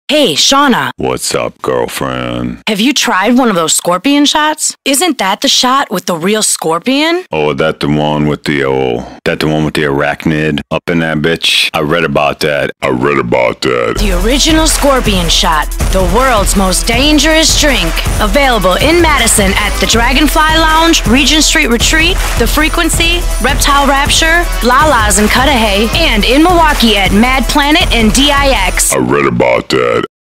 Hey, Shauna, What's up, girlfriend? have you tried one of those scorpion shots? Isn't that the shot with the real scorpion? Oh, that the one with the arachnid up in that bitch? I read about that. The original scorpion shot, the world's most dangerous drink. Available in Madison at the Dragonfly Lounge, Regent Street Retreat, The Frequency, Reptile Rapture, Lala's in Cudahy, and in Milwaukee at Mad Planet and DIX. I read about that.